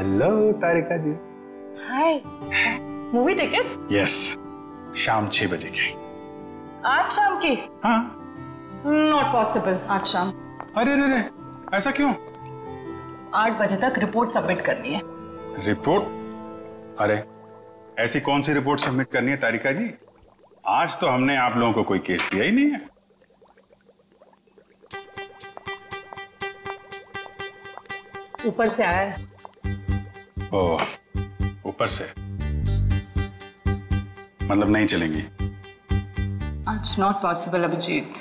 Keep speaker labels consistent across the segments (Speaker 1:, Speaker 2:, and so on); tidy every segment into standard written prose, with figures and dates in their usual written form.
Speaker 1: Hello Tarika ji.
Speaker 2: Hi. Movie ticket?
Speaker 1: Yes, शाम 6 बजे की।
Speaker 2: आज शाम की?
Speaker 1: हाँ।
Speaker 2: नॉट पॉसिबल आज शाम।
Speaker 1: अरे अरे अरे, ऐसा क्यों?
Speaker 2: 8 बजे तक रिपोर्ट सबमिट करनी है।
Speaker 1: रिपोर्ट? अरे ऐसी कौन सी रिपोर्ट सबमिट करनी है तारिका जी? आज तो हमने आप लोगों को कोई केस दिया ही नहीं है।
Speaker 2: ऊपर से आया है।
Speaker 1: ओह, ऊपर से मतलब नहीं चलेंगी?
Speaker 2: आज नॉट पॉसिबल अभिजीत।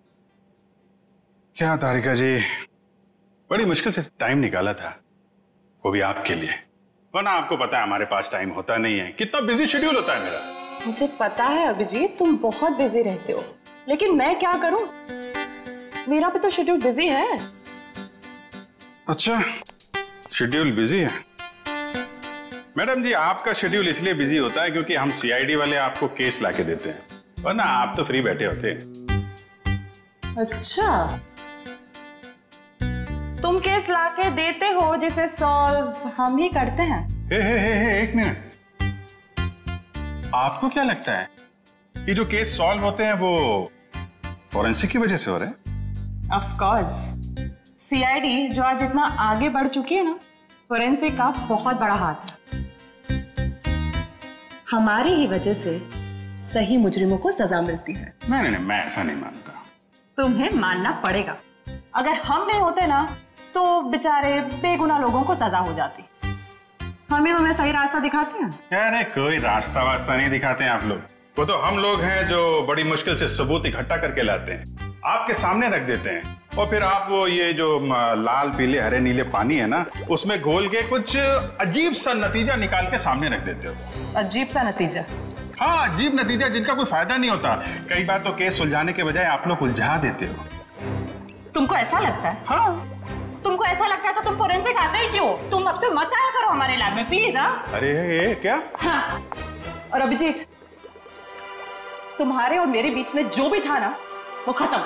Speaker 1: क्या तारिका जी, बड़ी मुश्किल से टाइम निकाला था, वो भी आपके लिए। वरना आपको पता है हमारे पास टाइम होता नहीं है, कितना बिजी शेड्यूल होता है मेरा।
Speaker 2: मुझे पता है अभिजीत, तुम बहुत बिजी रहते हो, लेकिन मैं क्या करूं? मेरा भी तो शेड्यूल बिजी है।
Speaker 1: अच्छा, शेड्यूल बिजी है? मैडम जी, आपका शेड्यूल इसलिए बिजी होता है क्योंकि हम सीआईडी वाले आपको केस लाके देते हैं, वरना आप तो फ्री बैठे होते।
Speaker 2: अच्छा, तुम केस लाके देते हो जिसे सॉल्व हम ही करते हैं।
Speaker 1: हे, एक मिनट। आपको क्या लगता है कि जो केस सॉल्व होते हैं वो फॉरेंसिक की वजह से हो रहे हैं?
Speaker 2: ऑफ कोर्स, सीआईडी जो आज इतना आगे बढ़ चुकी है ना, फोरेंसिक का बहुत बड़ा हाथ है। हमारी ही वजह से सही मुजरिमों को सजा मिलती है।
Speaker 1: नहीं, मैं ऐसा नहीं मानता।
Speaker 2: तुम्हें मानना पड़ेगा। अगर हम नहीं होते ना तो बेचारे बेगुनाह लोगों को सजा हो जाती। हम ही तुम्हें सही रास्ता दिखाते हैं।
Speaker 1: अरे कोई रास्ता वास्ता नहीं दिखाते हैं आप लोग, वो तो हम लोग हैं जो बड़ी मुश्किल से सबूत इकट्ठा करके लाते हैं, आपके सामने रख देते हैं, और फिर आप वो ये जो लाल पीले हरे नीले पानी है ना, उसमें घोल के कुछ अजीब सा नतीजा निकाल के सामने रख देते हो।
Speaker 2: अजीब सा नतीजा?
Speaker 1: हाँ, अजीब नतीजा जिनका कोई फायदा नहीं होता। कई बार तो केस सुलझाने के बजाय आप लोग उलझा देते हो।
Speaker 2: तुमको ऐसा लगता है?
Speaker 1: हाँ।
Speaker 2: तुमको ऐसा लगता है तो तुम फोरेंसिक आते ही क्यों? तुम अब से मत आया करो हमारे लैब में प्लीज। हाँ?
Speaker 1: अरे ये क्या?
Speaker 2: हाँ। और अभिजीत, तुम्हारे और मेरे बीच में जो भी था ना, वो खत्म।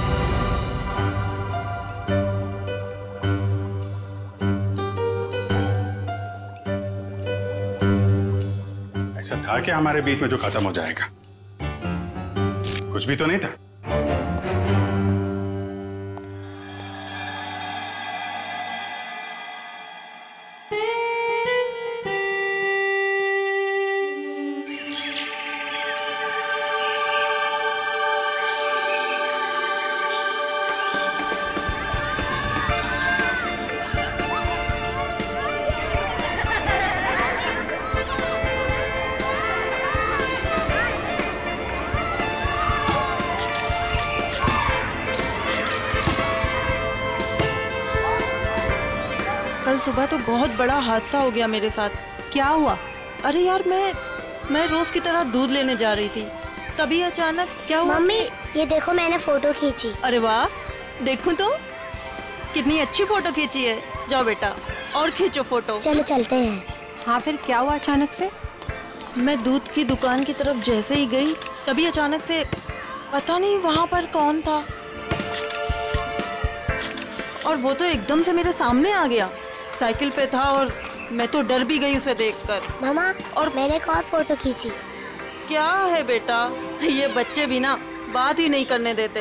Speaker 1: ऐसा था क्या हमारे बीच में जो खत्म हो जाएगा? कुछ भी तो नहीं था।
Speaker 3: कल सुबह तो बहुत बड़ा हादसा हो गया मेरे साथ।
Speaker 4: क्या हुआ?
Speaker 3: अरे यार, मैं रोज की तरह दूध लेने जा रही थी, तभी अचानक क्या हुआ?
Speaker 5: मम्मी, ये देखो मैंने फोटो खींची।
Speaker 3: अरे वाह, देखूं तो कितनी अच्छी फोटो खींची है। जाओ बेटा और खींचो फोटो।
Speaker 5: चलो चलते हैं।
Speaker 4: हाँ, फिर क्या हुआ अचानक से?
Speaker 3: मैं दूध की दुकान की तरफ जैसे ही गई, तभी अचानक से पता नहीं वहाँ पर कौन था, और वो तो एकदम से मेरे सामने आ गया। साइकिल पे था और मैं तो डर भी गई उसे देखकर।
Speaker 5: मामा, और मैंने एक और फोटो खींची।
Speaker 3: क्या है बेटा, ये बच्चे भी ना बात ही नहीं करने देते।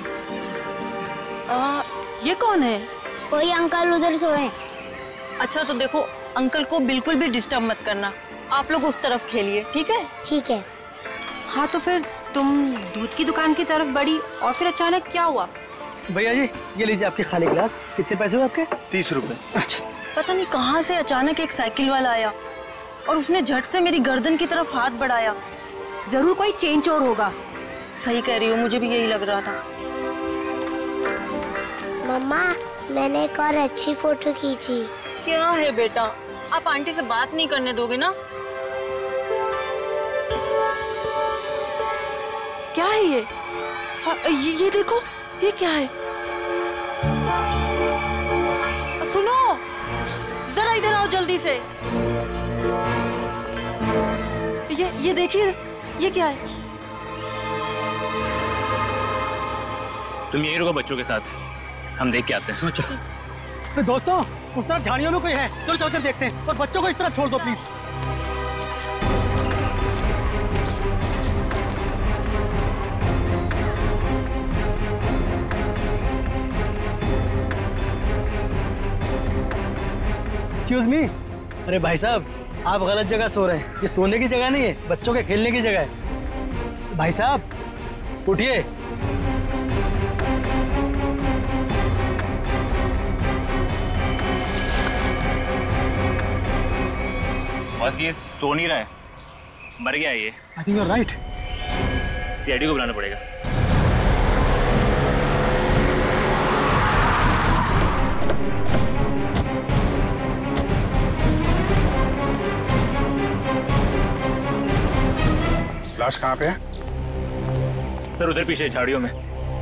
Speaker 3: ये कौन है?
Speaker 5: कोई अंकल उधर सोए।
Speaker 3: अच्छा तो देखो, अंकल को बिल्कुल भी डिस्टर्ब मत करना, आप लोग उस तरफ खेलिए, ठीक है?
Speaker 5: ठीक है।
Speaker 4: हाँ, तो फिर तुम दूध की दुकान की तरफ बढ़ी और फिर अचानक क्या हुआ?
Speaker 6: भैया जी, ये लीजिए आपकी खाली गिलास। कितने पैसे हुए आपके?
Speaker 1: 30 रुपए।
Speaker 6: अच्छा।
Speaker 3: पता नहीं कहाँ से अचानक एक साइकिल वाला आया और उसने झट से मेरी गर्दन की तरफ हाथ बढ़ाया।
Speaker 4: जरूर कोई चेन चोर होगा।
Speaker 3: सही कह रही हो, मुझे भी यही लग रहा था।
Speaker 5: मम्मा, मैंने एक और अच्छी फोटो खींची।
Speaker 3: क्या है बेटा, आप आंटी से बात नहीं करने दोगे ना? क्या है ये? ये देखो, ये क्या है? सुनो, जरा इधर आओ जल्दी से। ये देखिए, ये क्या है?
Speaker 7: तुम यहीं रुको बच्चों के साथ, हम देख के आते हैं।
Speaker 6: चलो। तो दोस्तों उस तरफ झाड़ियों में कोई है, चलो चलकर देखते हैं। और बच्चों को इस तरफ छोड़ दो प्लीज। Excuse me. अरे भाई साहब, आप गलत जगह सो रहे हैं। ये सोने की जगह नहीं है, बच्चों के खेलने की जगह है। भाई साहब उठिए।
Speaker 7: बस ये सो नहीं रहा है, मर गया ये।
Speaker 6: I think you are right.
Speaker 7: CID को बुलाना पड़ेगा।
Speaker 1: लाश कहाँ पे है?
Speaker 7: सर उधर पीछे झाड़ियों में।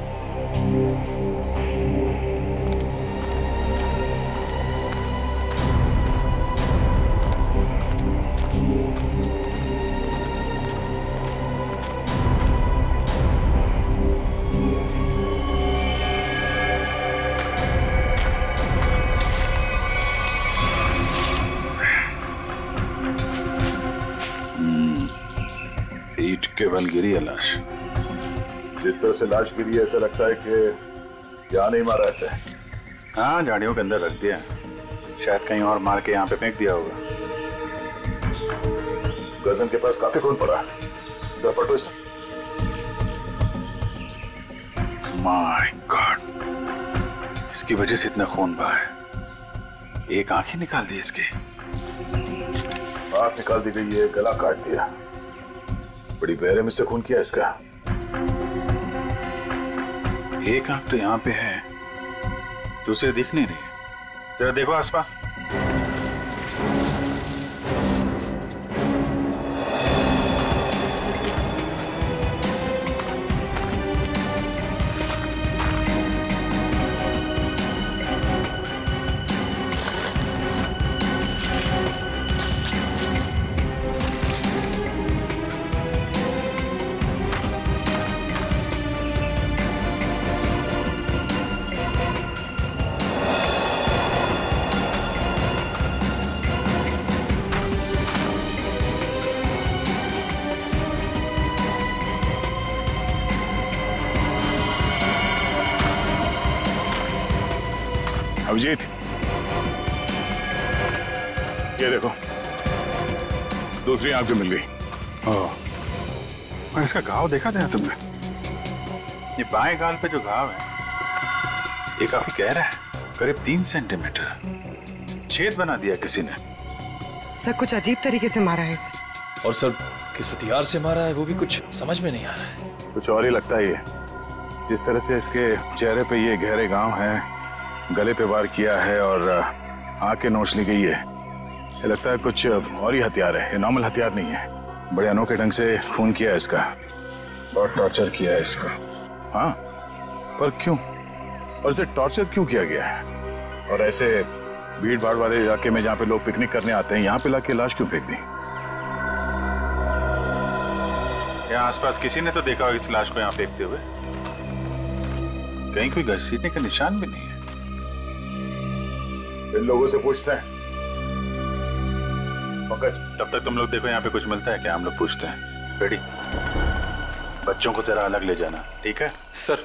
Speaker 1: ईंट के बल गिरी है लाश।
Speaker 8: जिस तरह से लाश गिरी है ऐसा लगता है कि यहाँ नहीं मारा ऐसे।
Speaker 1: हाँ, झाड़ियों के अंदर रख दिया, शायद कहीं और मार के यहाँ पे फेंक दिया होगा।
Speaker 8: गर्दन के पास काफी खून पड़ा, जरा पटो इसे।
Speaker 1: माय गॉड, इसकी वजह से इतना खून बहा है। एक आंख ही निकाल दी इसकी।
Speaker 8: आंख निकाल दी गई है, गला काट दिया। बड़ी बेरहमी से खून किया इसका।
Speaker 1: एक आंख तो यहाँ पे है, दूसरी दिख नहीं रही। जरा देखो आसपास।
Speaker 8: अभिजीत, ये देखो, दूसरी आंख भी मिल गई।
Speaker 1: और इसका घाव देखा था तुमने? ये बाएं गाल पे जो घाव है ये काफी गहरा है, करीब 3 सेंटीमीटर। छेद बना दिया किसी ने।
Speaker 9: सर कुछ अजीब तरीके से मारा है इसे।
Speaker 10: और सर किस हथियार से मारा है वो भी कुछ समझ में नहीं आ रहा है।
Speaker 8: कुछ और ही लगता है ये। जिस तरह से इसके चेहरे पे ये गहरे घाव हैं, गले पे वार किया है और आंखें नोच ली गई है, ये लगता है कुछ और ही हथियार है। ये नॉर्मल हथियार नहीं है। बड़े अनोखे ढंग से खून किया है इसका,
Speaker 1: बहुत टॉर्चर किया है इसको।
Speaker 8: हाँ, पर क्यों? और इसे टॉर्चर क्यों किया गया है? और ऐसे भीड़ भाड़ वाले इलाके में जहाँ पे लोग पिकनिक करने आते हैं, यहाँ पे लाके लाश क्यों फेंक दी?
Speaker 1: यहाँ आसपास किसी ने तो देखा होगा इस लाश को यहाँ फेंकते हुए। कहीं कोई घसीटने का निशान भी नहीं है।
Speaker 8: इन लोगों से पूछते हैं। पंकज,
Speaker 1: तब तक तुम लोग देखो यहाँ पे कुछ मिलता है क्या, हम लोग पूछते हैं। रेडी? बच्चों को जरा अलग ले जाना, ठीक है?
Speaker 10: सर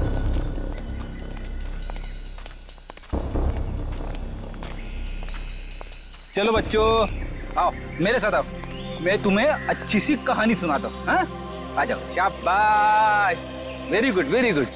Speaker 11: चलो बच्चों, आओ मेरे साथ आओ, मैं तुम्हें अच्छी सी कहानी सुनाता हूँ। हाँ, आ जाओ। शाबाश, वेरी गुड वेरी गुड।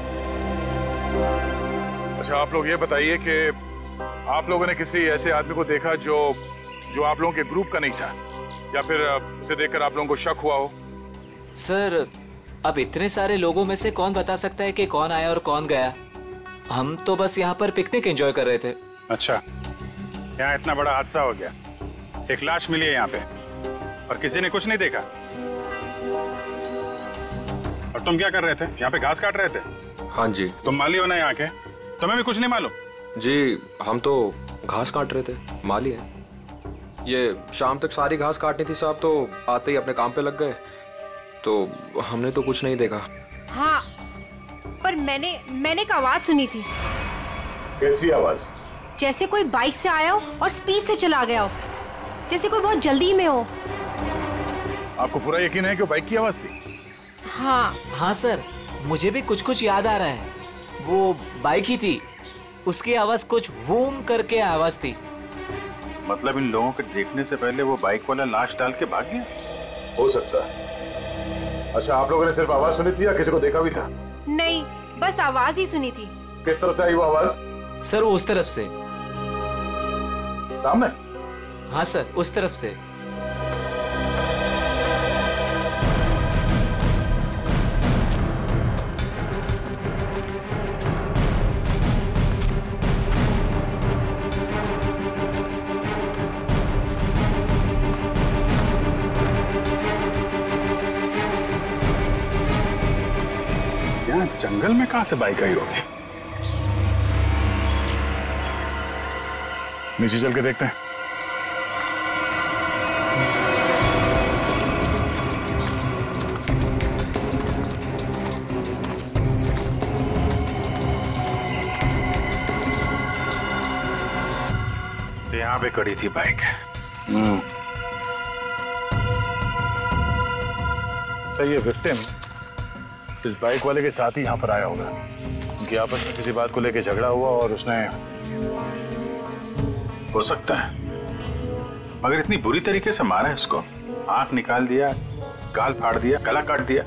Speaker 8: अच्छा, आप लोग ये बताइए कि आप लोगों ने किसी ऐसे आदमी को देखा जो आप लोगों के ग्रुप का नहीं था, या फिर उसे देखकर आप लोगों को शक हुआ हो?
Speaker 12: सर अब इतने सारे लोगों में से कौन बता सकता है कि कौन आया और कौन गया। हम तो बस यहाँ पर पिकनिक एंजॉय कर रहे थे।
Speaker 1: अच्छा, यहाँ इतना बड़ा हादसा हो गया, एक लाश मिली है यहाँ पे और किसी ने कुछ नहीं देखा। और तुम क्या कर रहे थे? यहाँ पे घास काट रहे थे?
Speaker 10: हाँ जी।
Speaker 1: तुम माली हो ना यहाँ के, तुम्हें भी कुछ नहीं मालूम?
Speaker 10: जी, हम तो घास काट रहे थे, माली है। ये शाम तक सारी घास काटनी थी साहब, तो आते ही अपने काम पे लग गए, तो हमने तो कुछ नहीं देखा।
Speaker 4: हाँ, पर मैंने एक आवाज सुनी थी।
Speaker 8: कैसी आवाज?
Speaker 4: जैसे कोई बाइक से आया हो और स्पीड से चला गया हो, जैसे कोई बहुत जल्दी में हो।
Speaker 8: आपको पूरा यकीन है कि वो बाइक की आवाज थी?
Speaker 12: हाँ सर, मुझे भी कुछ कुछ याद आ रहा है। वो बाइक ही थी, उसकी आवाज कुछ वूम करके आवाज थी।
Speaker 8: मतलब इन लोगों के देखने से पहले वो बाइक वाला लाश डाल के भाग गया? हो सकता है। अच्छा, आप लोगों ने सिर्फ आवाज सुनी थी या किसी को देखा भी था?
Speaker 4: नहीं, बस आवाज ही सुनी थी।
Speaker 8: किस तरफ से आई वो आवाज?
Speaker 12: सर वो उस तरफ से।
Speaker 8: सामने?
Speaker 12: हाँ सर, उस तरफ से।
Speaker 1: जंगल में कहां से बाइक आई होगी?
Speaker 8: नीचे चल के देखते हैं।
Speaker 1: तो यहां पे खड़ी थी बाइक।
Speaker 8: तो ये विक्टिम इस बाइक वाले के साथ ही यहाँ पर आया होगा। उनकी आपस में किसी बात को लेकर झगड़ा हुआ और उसने,
Speaker 1: हो सकता है, मगर इतनी बुरी तरीके से मारा है इसको। आंख निकाल दिया, गाल फाड़ दिया, गला काट दिया।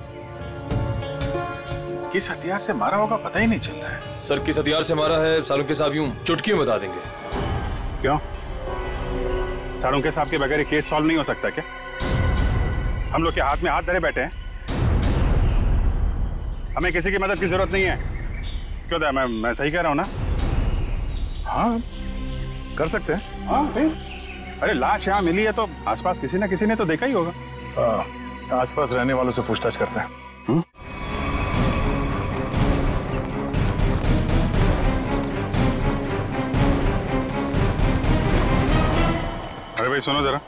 Speaker 1: किस हथियार से मारा होगा पता ही नहीं चल रहा है।
Speaker 10: सर किस हथियार से मारा है सालुंके साहब यूं चुटकी में बता देंगे।
Speaker 1: क्यों? सालुंके साहब के बगैर केस सॉल्व नहीं हो सकता क्या? हम लोग के हाथ में हाथ धरे बैठे हैं, हमें किसी की मदद की जरूरत नहीं है। क्यों दया, मैं सही कह रहा हूं ना?
Speaker 8: हाँ, कर सकते हैं।
Speaker 1: हाँ फिर, अरे लाश यहाँ मिली है तो आसपास किसी ना किसी ने तो देखा ही होगा।
Speaker 8: आसपास रहने वालों से पूछताछ करते हैं।
Speaker 1: अरे भाई सुनो जरा,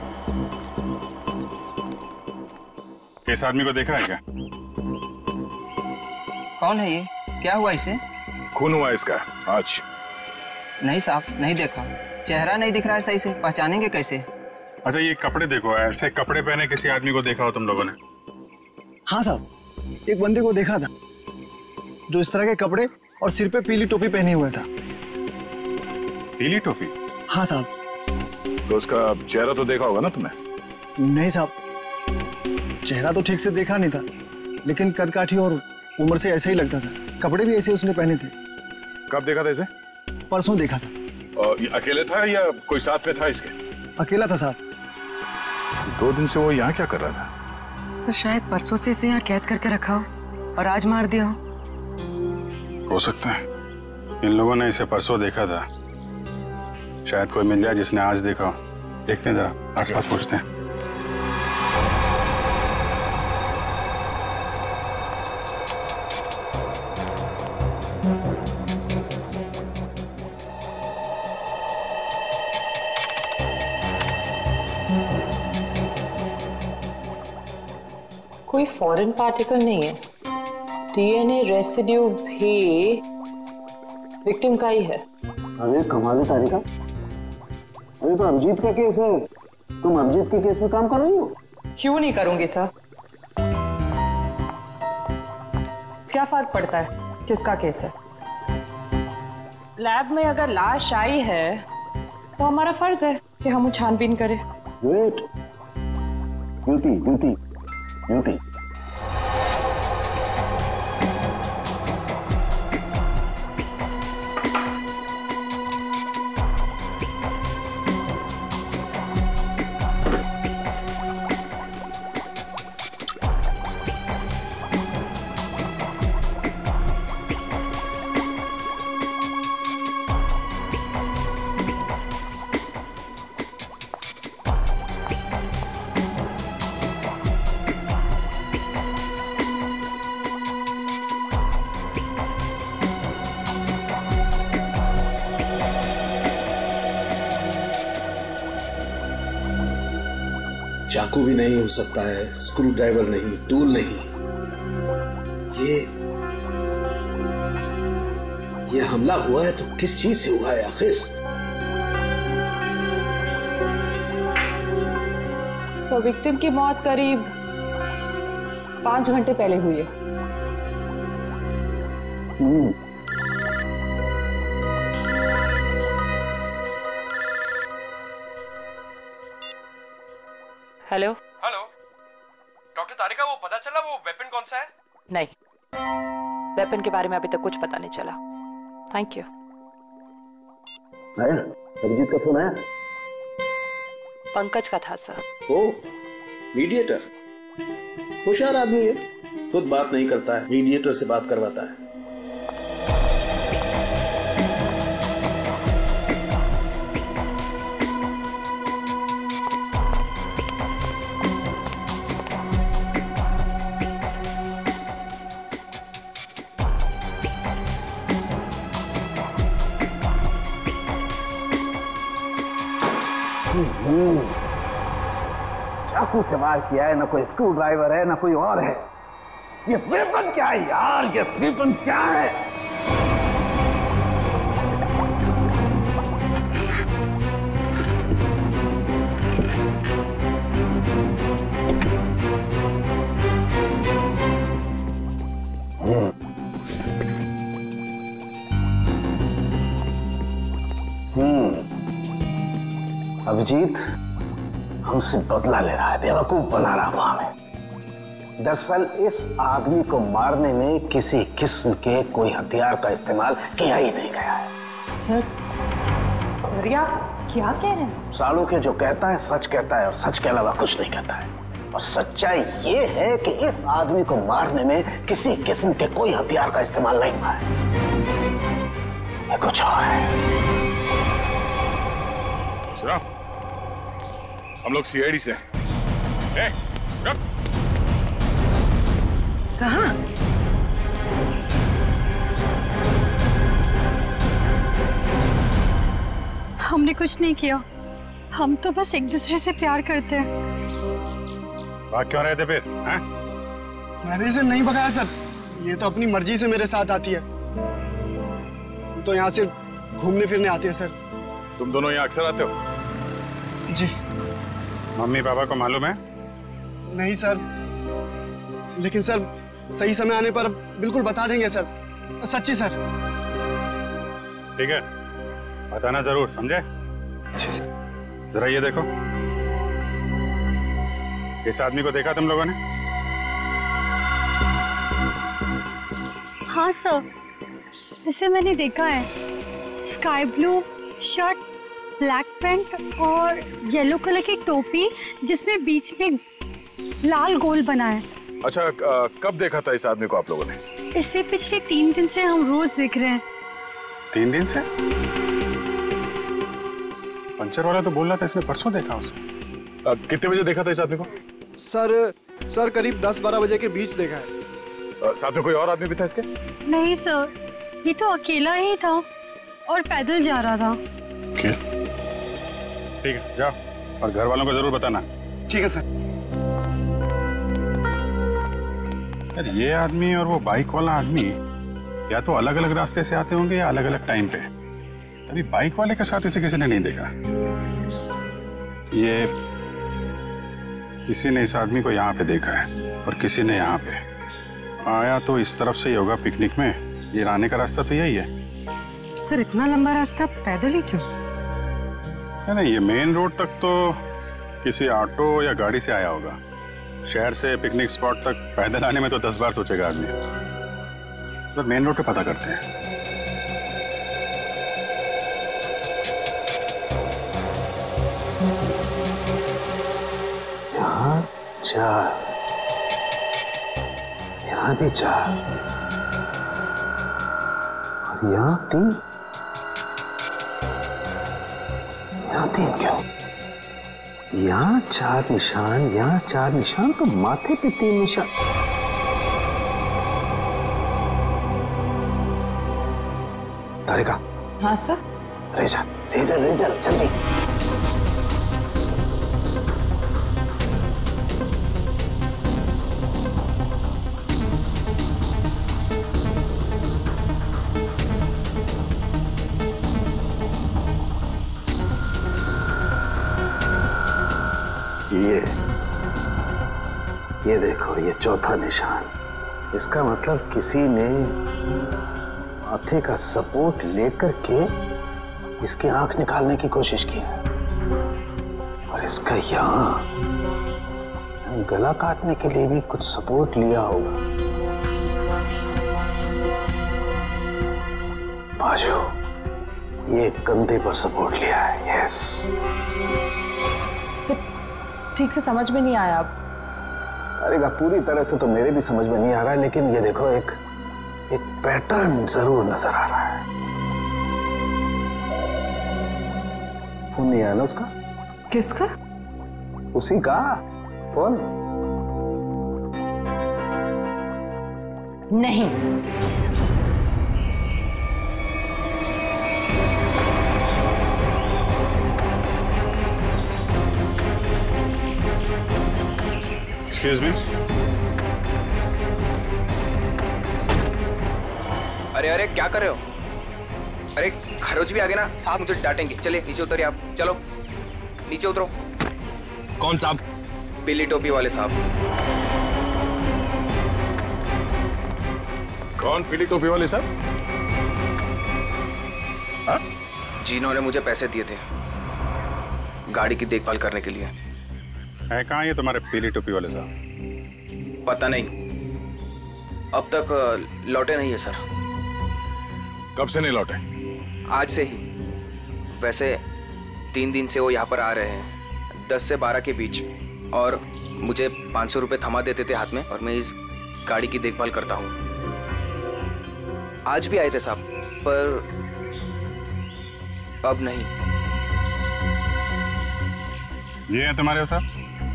Speaker 1: इस आदमी को देखा है क्या?
Speaker 13: कौन है ये? क्या हुआ इसे?
Speaker 8: खून हुआ इसका आज।
Speaker 13: नहीं साहब, नहीं देखा। चेहरा नहीं दिख रहा है सही से, पहचानेंगे कैसे?
Speaker 1: अच्छा ये कपड़े देखो, ऐसे कपड़े पहने किसी आदमी को देखा हो तुम लोगों ने?
Speaker 6: हाँ साहब, एक बंदे को देखा था जो इस तरह के कपड़े और सिर पे पीली टोपी पहने हुआ था।
Speaker 1: पीली टोपी?
Speaker 6: हाँ साहब।
Speaker 8: तो उसका चेहरा तो देखा होगा ना तुमने?
Speaker 6: नहीं साहब, चेहरा तो ठीक से देखा नहीं था, लेकिन कद काठी और उम्र से ऐसा ही लगता था। कपड़े भी ऐसे उसने पहने थे।
Speaker 8: कब देखा था इसे?
Speaker 6: परसों देखा था।
Speaker 8: और ये अकेले था या कोई साथ में था इसके?
Speaker 6: अकेला था साहब।
Speaker 8: 2 दिन से वो यहाँ क्या कर रहा था?
Speaker 9: सर शायद परसों से इसे यहाँ कैद करके रखा हो और आज मार दिया
Speaker 1: हो सकता है इन लोगों ने इसे परसों देखा था। शायद कोई मिल जाए जिसने आज देखा हो। देखते हैं जरा, आसपास पूछते हैं।
Speaker 3: कोई फॉरेन पार्टिकल नहीं है। डीएनए रेसिड्यू भी विक्टिम का ही है।
Speaker 14: अरे कमाल है तारिका, अरे तो अभिजीत का केस है, तुम अभिजीत के केस में काम कर रही हो?
Speaker 3: क्यों नहीं करूंगी सर? क्या फर्क पड़ता है किसका केस है? लैब में अगर लाश आई है तो हमारा फर्ज है कि हम छानबीन करें।
Speaker 14: Wait, duty duty duty.
Speaker 15: चाकू भी नहीं हो सकता है, स्क्रू ड्राइवर नहीं, टूल नहीं। ये हमला हुआ है तो किस चीज से हुआ है आखिर?
Speaker 2: तो विक्टिम की मौत करीब 5 घंटे पहले हुई है।
Speaker 3: हेलो
Speaker 10: हेलो डॉक्टर तारिका, वो पता चला वो वेपन कौन सा है?
Speaker 3: नहीं, वेपन के बारे में अभी तक कुछ पता नहीं चला। Thank you.
Speaker 14: आया अभिजीत का फोन आया?
Speaker 3: पंकज का था सर।
Speaker 15: ओ मीडिएटर, होशियार आदमी है, खुद बात नहीं करता है, मीडिएटर से बात करवाता है।
Speaker 14: चाकू से वार किया है, ना कोई स्क्रू ड्राइवर है ना कोई और है। ये वेपन क्या है यार, ये वेपन क्या है? अभिजीत हमसे बदला ले रहा है, बेवकूफ बना रहा वो हमें। दरअसल इस आदमी को मारने में किसी किस्म के कोई हथियार का इस्तेमाल किया ही नहीं गया है।
Speaker 2: सर या क्या कह रहे हैं?
Speaker 14: सालू के जो कहता है सच कहता है और सच के अलावा कुछ नहीं कहता है। और सच्चाई ये है कि इस आदमी को मारने में किसी किस्म के कोई हथियार का इस्तेमाल नहीं हुआ है, ये कुछ और है।
Speaker 8: हम लोग सीआईडी से।
Speaker 4: कहाँ?
Speaker 16: हमने कुछ नहीं किया, हम तो बस एक दूसरे से प्यार करते हैं।
Speaker 1: भाग क्यों रहे थे फिर?
Speaker 6: मैंने इसे नहीं भगाया सर, ये तो अपनी मर्जी से मेरे साथ आती है। तो यहाँ सिर्फ घूमने फिरने आती है सर।
Speaker 8: तुम दोनों यहाँ अक्सर आते हो?
Speaker 6: जी।
Speaker 1: मम्मी पापा को मालूम है?
Speaker 6: नहीं सर, लेकिन सर सही समय आने पर बिल्कुल बता देंगे सर, सच्ची सर।
Speaker 1: ठीक है, बताना जरूर, समझे? जरा ये देखो, इस आदमी को देखा तुम लोगों ने?
Speaker 16: हाँ सर, इसे मैंने देखा है। Sky blue shirt, black pant और येलो कलर की टोपी जिसमें बीच में लाल गोल बना है।
Speaker 8: अच्छा, कब देखा था इस आदमी को आप लोगों ने?
Speaker 16: इससे पिछले 3 दिन से हम रोज देख रहे हैं।
Speaker 1: 3 दिन से? पंचर वाला तो बोल रहा था इसने परसों देखा उसे।
Speaker 8: कितने बजे देखा था इस आदमी को?
Speaker 6: सर करीब 10-12 बजे के बीच देखा है।
Speaker 8: साथ में कोई और आदमी भी था इसके?
Speaker 16: नहीं सर, ये तो अकेला ही था और पैदल जा रहा था।
Speaker 1: ठीक है, जाओ और घर वालों को जरूर बताना।
Speaker 6: ठीक है सर।
Speaker 1: यार ये आदमी और वो बाइक वाला आदमी या तो अलग अलग रास्ते से आते होंगे या अलग अलग टाइम पे। अभी बाइक वाले के साथ इसे किसी ने नहीं देखा। ये किसी ने इस आदमी को यहाँ पे देखा है और किसी ने यहाँ पे। आया तो इस तरफ से ही होगा पिकनिक में, ये आने का रास्ता तो यही है।
Speaker 9: सर इतना लंबा रास्ता पैदल ही क्यों?
Speaker 1: नहीं, ये मेन रोड तक तो किसी ऑटो या गाड़ी से आया होगा। शहर से पिकनिक स्पॉट तक पैदल आने में तो 10 बार सोचेगा आदमी। तो मेन रोड पे पता करते हैं।
Speaker 14: यहाँ 4, यहाँ भी 4 और यहाँ 3। यहाँ 3 क्यों? यहाँ 4 निशान, यहाँ 4 निशान, तो माथे पे 3 निशान। तारिका।
Speaker 2: हाँ सर।
Speaker 14: रेजर रेजर रेजर जल्दी। ये ये देखो, ये चौथा निशान। इसका मतलब किसी ने माथे का सपोर्ट लेकर के इसकी आंख निकालने की कोशिश की है। और इसका यहाँ गला काटने के लिए भी कुछ सपोर्ट लिया होगा। बाजू, ये कंधे पर सपोर्ट लिया है। यस।
Speaker 2: ठीक से समझ में नहीं आया। अब
Speaker 14: अरे पूरी तरह से तो मेरे भी समझ में नहीं आ रहा है, लेकिन ये देखो एक पैटर्न जरूर नजर आ रहा है। फोन नहीं आया ना उसका?
Speaker 2: किसका?
Speaker 14: उसी का फोन।
Speaker 2: नहीं।
Speaker 1: Excuse me?
Speaker 11: अरे अरे क्या कर रहे हो? अरे खरोच भी आ गए ना साहब, मुझे डांटेंगे। चलिए नीचे उतरिए आप, चलो नीचे उतरो।
Speaker 8: कौन साहब?
Speaker 11: पीली टोपी वाले साहब।
Speaker 8: कौन पीली टोपी वाले साहब?
Speaker 11: जिन्होंने मुझे पैसे दिए थे गाड़ी की देखभाल करने के लिए।
Speaker 1: है कहाँ ये तुम्हारे पीली टोपी वाले साहब?
Speaker 11: पता नहीं, अब तक लौटे नहीं है सर।
Speaker 8: कब से नहीं लौटे?
Speaker 11: आज से ही। वैसे 3 दिन से वो यहाँ पर आ रहे हैं, 10 से 12 के बीच, और मुझे 500 रुपये थमा देते थे हाथ में, और मैं इस गाड़ी की देखभाल करता हूँ। आज भी आए थे साहब, पर अब नहीं।
Speaker 1: ये है तुम्हारे साहब?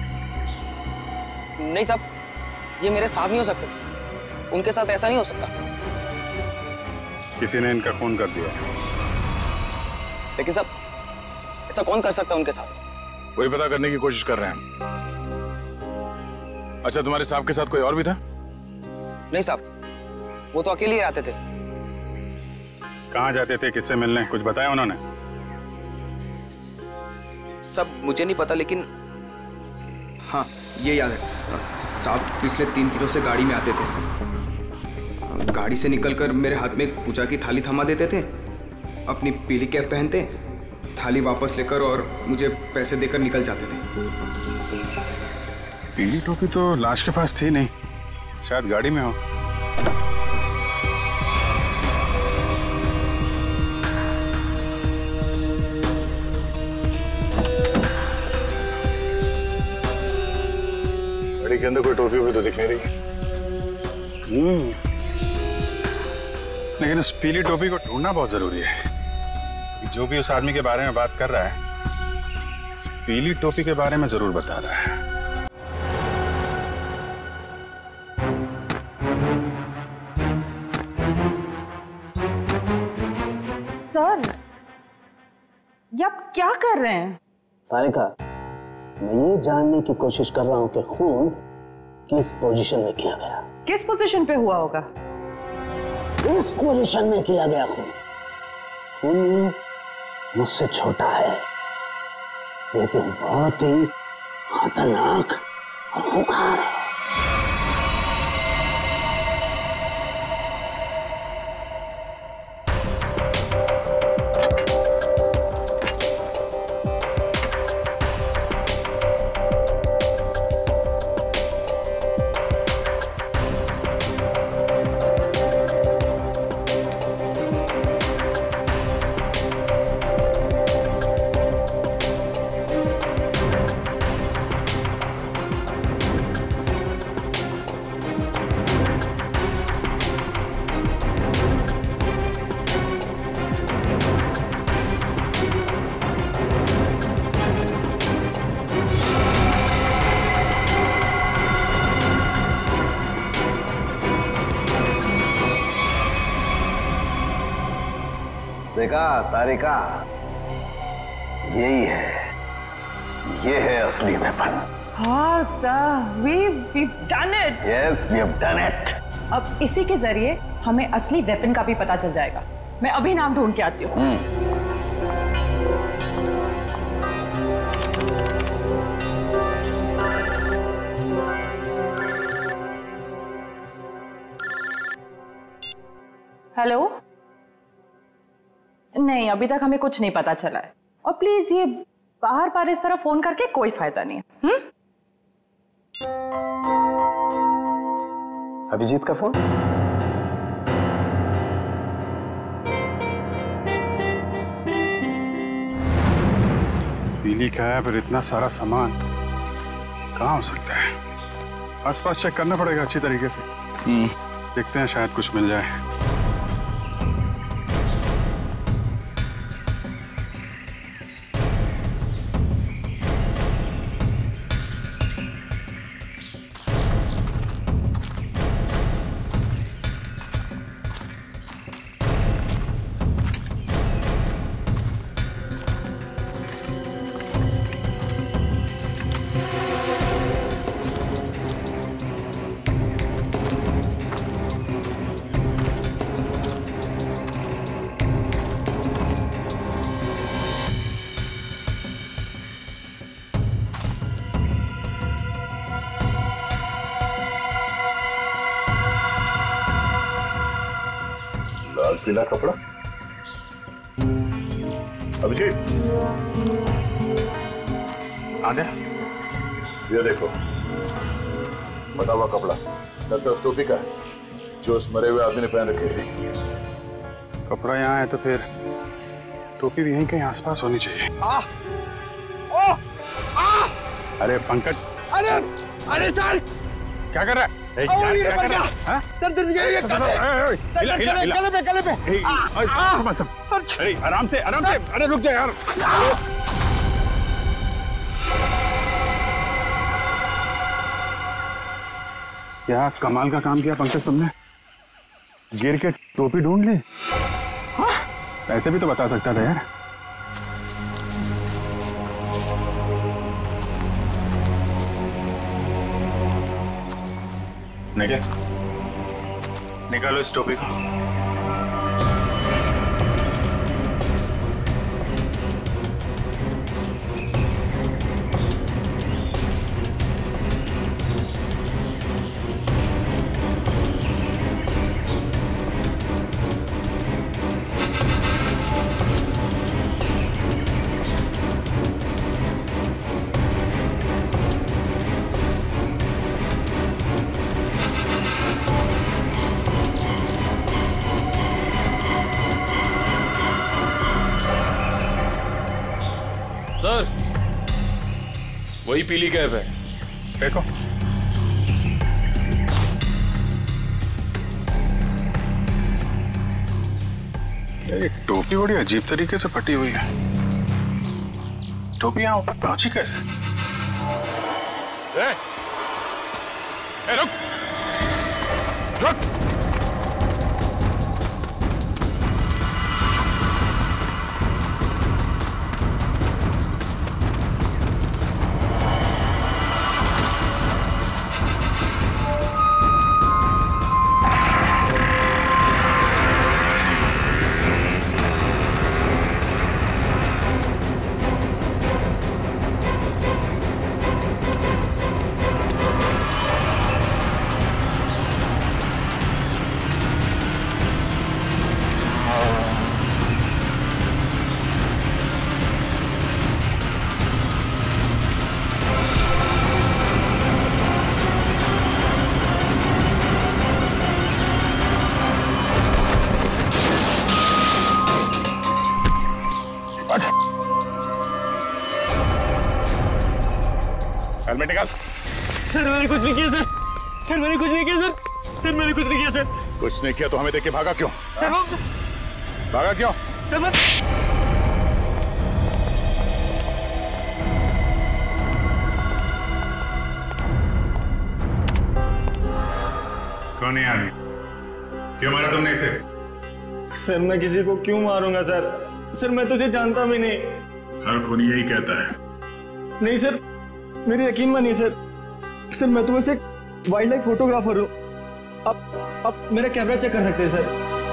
Speaker 13: नहीं साहब, ये मेरे साहब नहीं हो सकते। उनके साथ ऐसा नहीं हो सकता।
Speaker 1: किसी ने इनका खून कर दिया।
Speaker 13: लेकिन साहब, ऐसा कौन कर सकता है उनके साथ?
Speaker 8: वही पता करने की कोशिश कर रहे हैं। अच्छा, तुम्हारे साहब के साथ कोई और भी था?
Speaker 13: नहीं साहब, वो तो अकेले ही आते थे।
Speaker 1: कहाँ जाते थे, किससे मिलने, कुछ बताया उन्होंने?
Speaker 11: सब मुझे नहीं पता, लेकिन हाँ ये याद है साहब, पिछले 3 दिनों से गाड़ी में आते थे। गाड़ी से निकलकर मेरे हाथ में एक पूजा की थाली थमा देते थे, अपनी पीली कैप पहनते, थाली वापस लेकर और मुझे पैसे देकर निकल जाते थे।
Speaker 1: पीली टोपी तो लाश के पास थी नहीं, शायद गाड़ी में हो।
Speaker 8: गाड़ी के अंदर कोई टोपी भी तो दिख नहीं रही।
Speaker 1: लेकिन उस पीली टोपी को ढूंढना बहुत जरूरी है। जो भी उस आदमी के बारे में बात कर रहा है, उस पीली टोपी के बारे में जरूर बता रहा है।
Speaker 2: सर, ये आप क्या कर रहे हैं?
Speaker 14: तारिका, मैं ये जानने की कोशिश कर रहा हूं कि खून किस पोजीशन में किया गया।
Speaker 2: किस पोजीशन पे हुआ होगा?
Speaker 14: इस पोजीशन में किया गया खून। खून मुझसे छोटा है, लेकिन बहुत ही खतरनाक और खूंखार है। देखा तारिका, यही है, ये है असली वेपन।
Speaker 2: हाँ sir, we've done it.
Speaker 14: Yes, we have done it.
Speaker 2: अब इसी के जरिए हमें असली वेपन का भी पता चल जाएगा। मैं अभी नाम ढूंढ के आती हूँ। हेलो? नहीं, अभी तक हमें कुछ नहीं पता चला है। और प्लीज ये बाहर बार इस तरह फोन करके कोई फायदा नहीं है।
Speaker 14: अभिजीत का फोन?
Speaker 1: पीली का है, फिर इतना सारा सामान कहाँ हो सकता है? आसपास चेक करना पड़ेगा अच्छी तरीके से। देखते हैं, शायद कुछ मिल जाए।
Speaker 8: लाल पीला कपड़ा। अभिजीत,
Speaker 1: आ गया?
Speaker 8: ये देखो, बटा हुआ कपड़ा लगता है उस टोपी का है जो उस मरे हुए आदमी ने पहन रखी थी।
Speaker 1: कपड़ा यहाँ है तो फिर टोपी भी यहीं कहीं आसपास होनी चाहिए। अरे पंकज,
Speaker 17: अरे सर,
Speaker 1: क्या कर रहा है? आराम से, आराम से। अरे रुक जा यार। क्या कमाल का काम किया पंकज तुमने, गिर के टोपी ढूंढ ली। ऐसे भी तो बता सकता था यार। निकालो इस टोपी को।
Speaker 10: सर, वही पीली कैब है।
Speaker 1: देखो, एक टोपी बड़ी अजीब तरीके से फटी हुई है। टोपी यहाँ ऊपर पहुंची कैसे? रुक रुक। हेलमेट निकाल।
Speaker 17: सर मैंने कुछ नहीं किया सर। सर मैंने कुछ नहीं किया सर। सर मैंने कुछ नहीं किया सर।
Speaker 1: कुछ नहीं किया तो हमें देख के भागा क्यों?
Speaker 17: सर वो
Speaker 1: भागा क्यों?
Speaker 17: सर मैं
Speaker 1: कौन है आदमी? क्यों मारा तुमने इसे?
Speaker 17: सर मैं किसी को क्यों मारूंगा सर? सर मैं तुझे जानता भी नहीं।
Speaker 8: हर खूनी यही कहता है।
Speaker 17: नहीं सर, मेरी यकीन मानिए सर। सर मैं तो वैसे वाइल्ड लाइफ फोटोग्राफर हूँ। आप मेरा कैमरा चेक कर सकते हैं सर।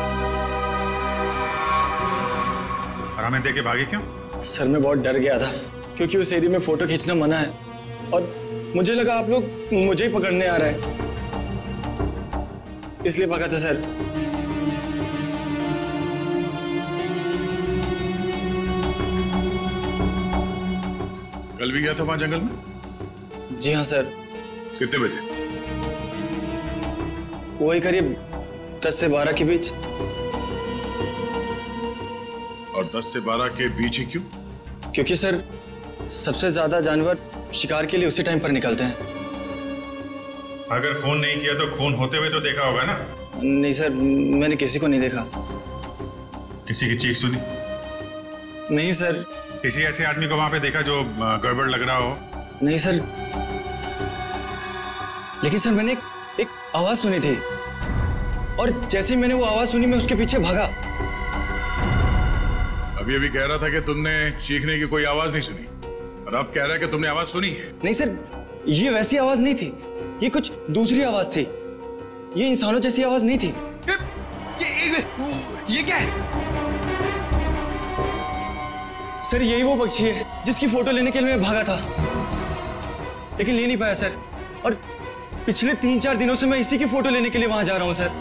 Speaker 1: और हमें देख के भागे क्यों?
Speaker 17: सर मैं बहुत डर गया था क्योंकि उस एरिया में फोटो खींचना मना है और मुझे लगा आप लोग मुझे ही पकड़ने आ रहे हैं, इसलिए भागा था सर।
Speaker 8: कल भी गया था वहां जंगल में?
Speaker 6: जी हाँ सर।
Speaker 8: कितने बजे?
Speaker 6: वही करीब 10 से 12 के बीच।
Speaker 8: और 10 से 12 के बीच ही क्यों?
Speaker 6: क्योंकि सर सबसे ज्यादा जानवर शिकार के लिए उसी टाइम पर निकलते हैं।
Speaker 1: अगर खून नहीं किया तो खून होते हुए तो देखा होगा ना?
Speaker 6: नहीं सर, मैंने किसी को नहीं देखा।
Speaker 1: किसी की चीख सुनी?
Speaker 6: नहीं सर।
Speaker 1: किसी ऐसे आदमी को वहां पे देखा जो गड़बड़ लग रहा हो?
Speaker 6: नहीं सर, लेकिन सर मैंने एक आवाज सुनी थी और जैसे ही मैंने वो आवाज सुनी मैं उसके पीछे भागा।
Speaker 8: अभी अभी कह रहा था कि तुमने चीखने की कोई आवाज नहीं सुनी और अब कह रहा है कि तुमने आवाज सुनी है।
Speaker 6: नहीं सर, ये वैसी आवाज नहीं थी, ये कुछ दूसरी आवाज थी। ये इंसानों जैसी आवाज नहीं थी।
Speaker 11: ये क्या है?
Speaker 6: सर यही वो पक्षी है जिसकी फोटो लेने के लिए मैं भागा था, लेकिन ले नहीं पाया सर। और पिछले 3-4 दिनों से मैं इसी की फोटो लेने के लिए वहां जा रहा हूं सर।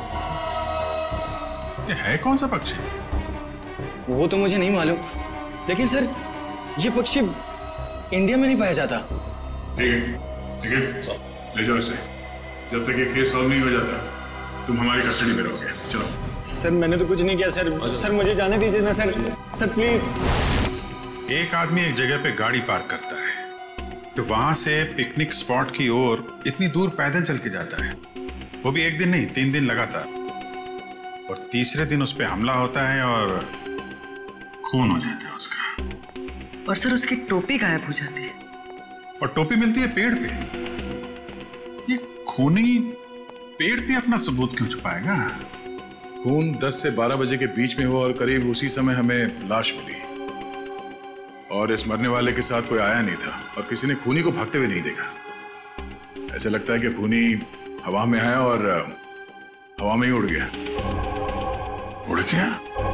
Speaker 1: ये है कौन सा पक्षी?
Speaker 6: वो तो मुझे नहीं मालूम, लेकिन सर ये पक्षी इंडिया में नहीं पाया जाता।
Speaker 8: ठीक है, ले जाओ इसे। जब तक ये केस सॉल्व नहीं हो जाता तुम हमारी कस्टडी में रहोगे। चलो।
Speaker 6: सर मैंने तो कुछ नहीं किया सर। सर मुझे जाने दीजिए ना सर। Sir please.
Speaker 1: एक आदमी एक जगह पे गाड़ी पार्क करता है तो वहां से पिकनिक स्पॉट की ओर इतनी दूर पैदल चल के जाता है, वो भी एक दिन नहीं 3 दिन लगातार, और तीसरे दिन उस पर हमला होता है और खून हो जाता है उसका।
Speaker 9: और सर उसकी टोपी गायब हो जाती है।
Speaker 1: और टोपी मिलती है पेड़ पे। ये खूनी पेड़ पे अपना सबूत क्यों छुपाएगा?
Speaker 8: खून 10 से 12 बजे के बीच में हुआ और करीब उसी समय हमें लाश मिली और इस मरने वाले के साथ कोई आया नहीं था और किसी ने खूनी को भागते हुए नहीं देखा। ऐसा लगता है कि खूनी हवा में आया और हवा में ही उड़ गया।
Speaker 1: उड़ गया?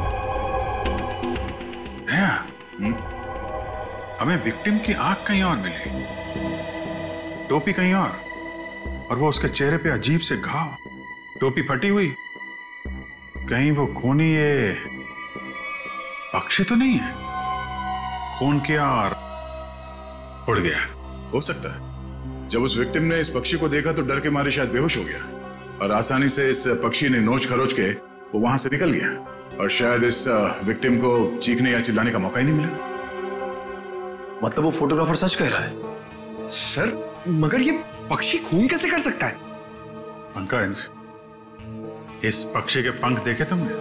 Speaker 1: हमें विक्टिम की आंख कहीं और मिली, टोपी कहीं और वो उसके चेहरे पे अजीब से घाव, टोपी फटी हुई। कहीं वो खूनी ये पक्षी तो नहीं है? खून किया और उड़ गया।
Speaker 8: हो सकता है जब उस विक्टिम ने इस पक्षी को देखा तो डर के मारे शायद बेहोश हो गया और आसानी से इस पक्षी ने नोच खरोच के वो वहां से निकल गया और शायद इस विक्टिम को चीखने या चिल्लाने का मौका ही नहीं मिला।
Speaker 11: मतलब वो फोटोग्राफर सच कह रहा है?
Speaker 18: सर मगर ये पक्षी खून कैसे कर सकता है?
Speaker 1: पंकज, इस पक्षी के पंख देखे तुमने?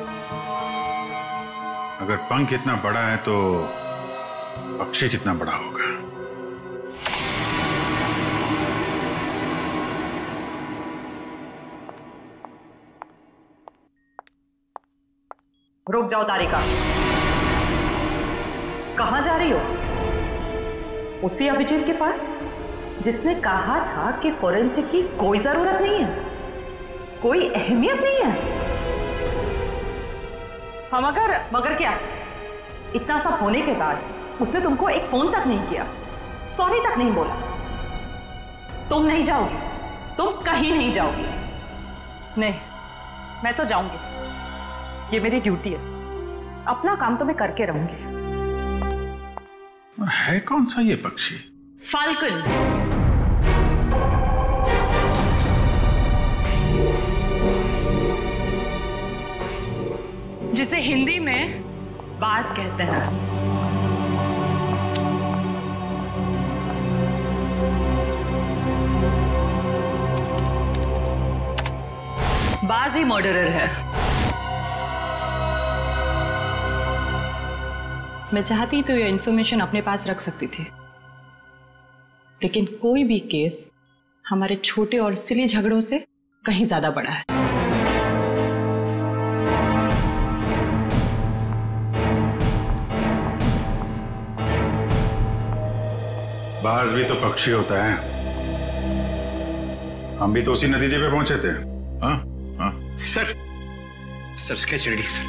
Speaker 1: अगर पंख इतना बड़ा है तो पक्षी कितना बड़ा होगा?
Speaker 2: रुक जाओ तारिका, कहां जा रही हो? उसी अभिजीत के पास जिसने कहा था कि फोरेंसिक की कोई जरूरत नहीं है, कोई अहमियत नहीं है। हम मगर क्या, इतना सब होने के बाद उसने तुमको एक फोन तक नहीं किया, सॉरी तक नहीं बोला। तुम नहीं जाओगी, तुम कहीं नहीं जाओगी। नहीं, मैं तो जाऊंगी, ये मेरी ड्यूटी है, अपना काम तो मैं करके रहूंगी।
Speaker 1: और है कौन सा ये पक्षी?
Speaker 2: फाल्कन। जिसे हिंदी में बाज कहते हैं। बाज ही मर्डरर है। मैं चाहती तो ये इंफॉर्मेशन अपने पास रख सकती थी, लेकिन कोई भी केस हमारे छोटे और सिली झगड़ों से कहीं ज्यादा बड़ा है।
Speaker 1: बाज भी तो पक्षी होता है, हम भी तो उसी नतीजे पे पहुंचे थे।
Speaker 8: हाँ हाँ
Speaker 18: सर, स्केच रेडी सर।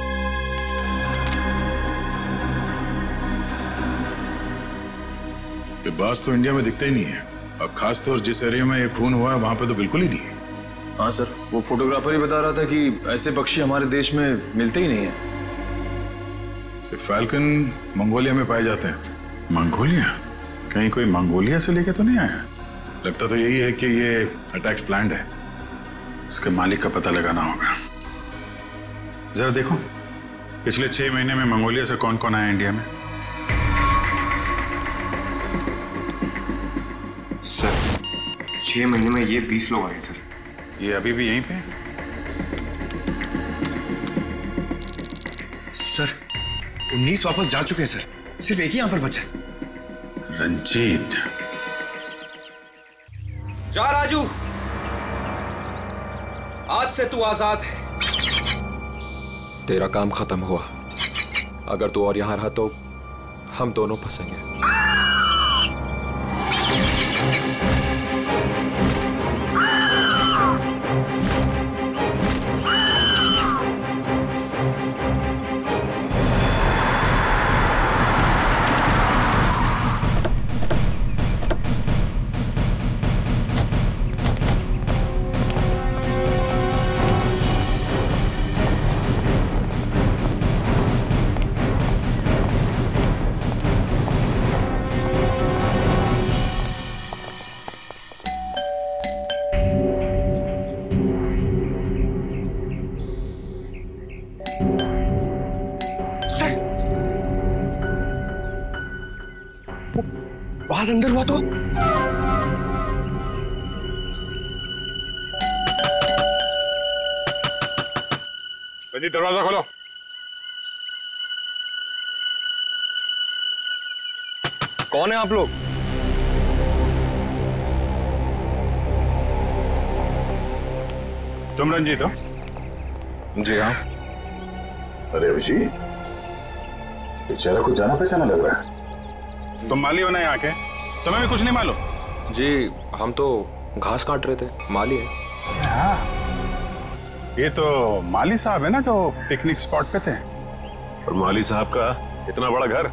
Speaker 8: ये बाज तो इंडिया में दिखता ही नहीं है, और खासतौर जिस एरिया में ये खून हुआ है वहां पे तो बिल्कुल ही नहीं है।
Speaker 10: हाँ सर, वो फोटोग्राफर ही बता रहा था कि ऐसे पक्षी हमारे देश में मिलते ही नहीं है।
Speaker 8: फाल्कन मंगोलिया में पाए जाते हैं।
Speaker 1: मंगोलिया?
Speaker 8: कहीं कोई मंगोलिया से लेके तो नहीं आया? लगता तो यही है कि ये अटैक्स प्लान्ड है। इसके मालिक का पता लगाना होगा। जरा देखो पिछले 6 महीने में मंगोलिया से कौन कौन आया इंडिया में।
Speaker 10: सर 6 महीने में ये 20 लोग आए सर।
Speaker 8: ये अभी भी यहीं पे?
Speaker 18: सर 19 वापस जा चुके हैं सर, सिर्फ एक ही यहां पर बचा है।
Speaker 8: रंजीत।
Speaker 10: जा राजू, आज से तू आजाद है। तेरा काम खत्म हुआ। अगर तू और यहां रहा तो हम दोनों फंसेंगे।
Speaker 18: आवाज अंदर हुआ तो?
Speaker 8: रंजीत दरवाजा खोलो।
Speaker 10: कौन है आप लोग?
Speaker 8: तुम रंजीत हो? जी हाँ। अरे अभिजीत, ये चेहरा कुछ जाना पहचाना लग रहा है। तुम माली हो ना यहाँ के? तुम्हें भी कुछ नहीं मालूम?
Speaker 10: जी हम तो घास काट रहे थे, माली है।
Speaker 8: हाँ, ये तो माली साहब है ना जो पिकनिक स्पॉट पे थे। और माली साहब का इतना बड़ा घर?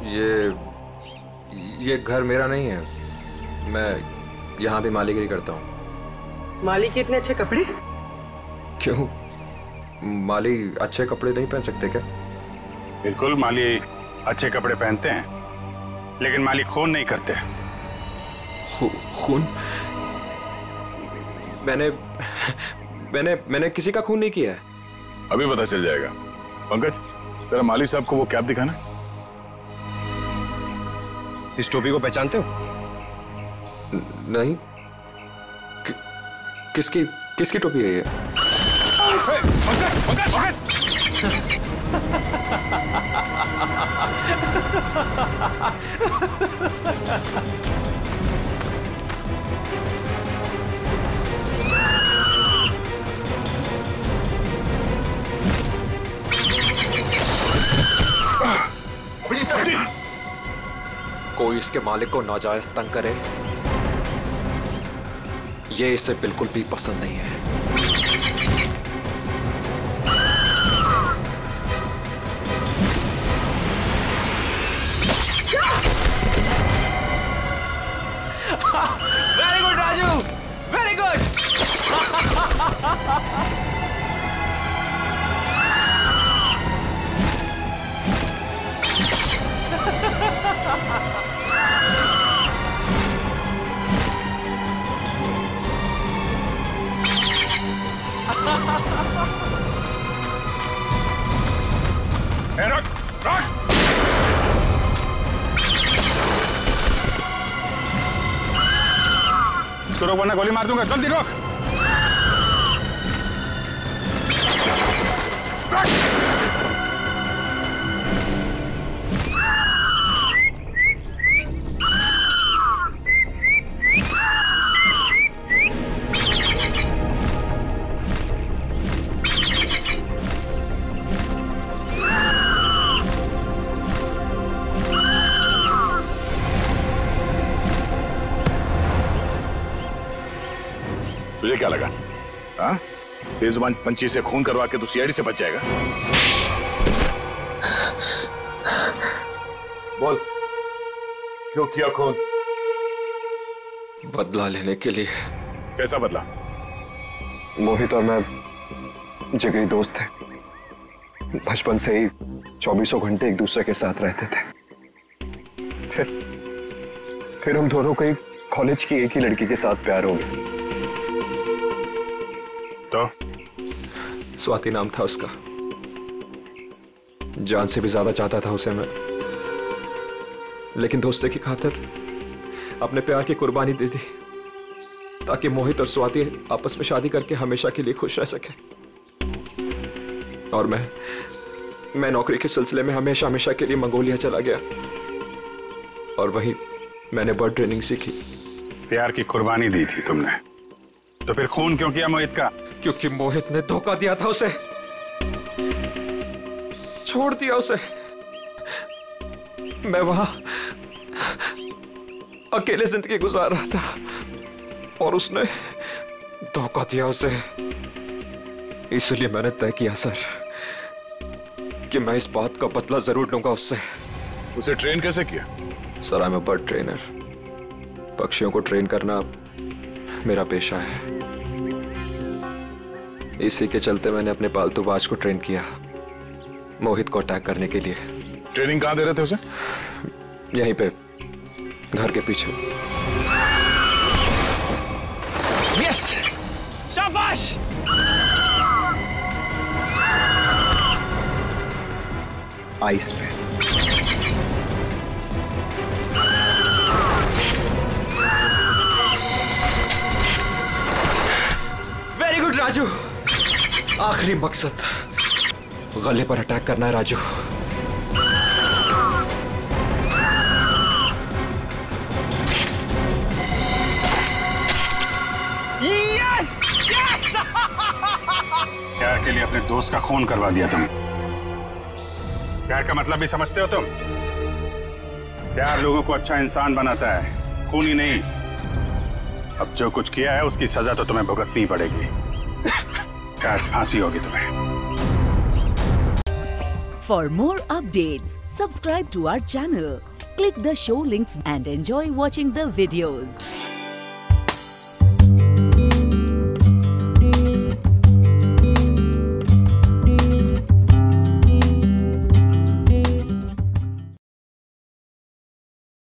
Speaker 10: ये घर मेरा नहीं है, मैं यहाँ भी मालीगिरी करता हूँ।
Speaker 9: माली के इतने अच्छे कपड़े?
Speaker 10: क्यों, माली अच्छे कपड़े नहीं पहन सकते क्या?
Speaker 1: बिल्कुल, माली अच्छे कपड़े पहनते हैं, लेकिन माली खून नहीं करते।
Speaker 10: खून? मैंने किसी का खून नहीं किया है।
Speaker 8: अभी पता चल जाएगा। पंकज, तेरा माली साहब को वो कैप दिखाना।
Speaker 18: इस टोपी को पहचानते हो?
Speaker 10: नहीं। किसकी टोपी है ये? कोई इसके मालिक को नाजायज तंग करे, ये इसे बिल्कुल भी पसंद नहीं है।
Speaker 12: Very good Raju, very good.
Speaker 1: रुक, रुक। इसको रोक वरना गोली मार दूंगा। जल्दी रोक।
Speaker 8: तुझे क्या लगा? हाँ, बेजुबान पंछी से खून करवा के तू सीआईडी से बच जाएगा? बोल, क्यों किया खून?
Speaker 10: बदला लेने के लिए।
Speaker 8: कैसा बदला?
Speaker 19: मोहित और मैं जिगरी दोस्त थे, बचपन से ही 24 घंटे एक दूसरे के साथ रहते थे। फिर हम दोनों को कॉलेज की एक ही लड़की के साथ प्यार हो गया।
Speaker 8: तो
Speaker 10: स्वाति नाम था उसका। जान से भी ज्यादा चाहता था उसे मैं, लेकिन दोस्ती की खातिर अपने प्यार की कुर्बानी दे दी ताकि मोहित और स्वाति आपस में शादी करके हमेशा के लिए खुश रह सके। और मैं नौकरी के सिलसिले में हमेशा हमेशा के लिए मंगोलिया चला गया और वहीं मैंने बर्ड ट्रेनिंग सीखी।
Speaker 1: प्यार की कुर्बानी दी थी तुमने, तो फिर खून क्यों किया मोहित का?
Speaker 10: क्योंकि मोहित ने धोखा दिया था उसे, छोड़ दिया उसे। मैं वहां अकेले जिंदगी गुजार रहा था और उसने धोखा दिया उसे। इसलिए मैंने तय किया सर कि मैं इस बात का बदला जरूर लूंगा उससे।
Speaker 8: उसे ट्रेन कैसे किया?
Speaker 10: Sir, I am a bird trainer. पक्षियों को ट्रेन करना मेरा पेशा है। इसी के चलते मैंने अपने पालतू बाज को ट्रेन किया मोहित को अटैक करने के लिए।
Speaker 8: ट्रेनिंग कहां दे रहे थे उसे?
Speaker 10: यहीं पे, घर के पीछे।
Speaker 6: यस, शाबाश।
Speaker 19: आइस पे।
Speaker 10: Very good Raju. आखिरी मकसद गले पर अटैक करना है राजू।
Speaker 6: Yes, yes.
Speaker 1: प्यार के लिए अपने दोस्त का खून करवा दिया तुम। प्यार का मतलब भी समझते हो तुम? प्यार लोगों को अच्छा इंसान बनाता है, खूनी नहीं। अब जो कुछ किया है उसकी सजा तो तुम्हें भुगतनी पड़ेगी। क्या फांसी होगी तुम्हें।
Speaker 20: For more updates, subscribe to our channel, click the show links and enjoy watching the videos.